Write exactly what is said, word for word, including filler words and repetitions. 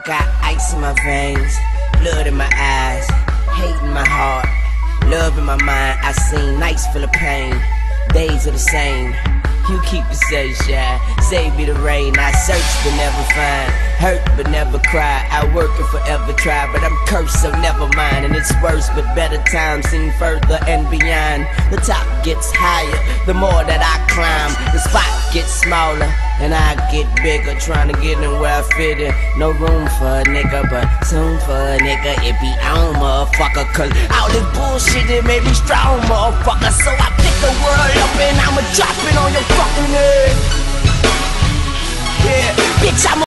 got ice in my veins, blood in my eyes, hate in my heart, love in my mind. I seen nights full of pain, days are the same. You keep it safe, shy, save me the rain. I search but never find, hurt but never cry. I work and forever try, but I'm cursed, so never mind. And it's worse, but better times seem further and beyond. The top gets higher, the more that I climb. The spot gets smaller, and I get bigger, trying to get in where I fit in. No room for a nigga, but soon for a nigga it be on, motherfucker. Cause all this bullshit, it made me strong, motherfucker. So I pick the world up and I'ma drop it on your fucking head. Yeah, bitch, I'm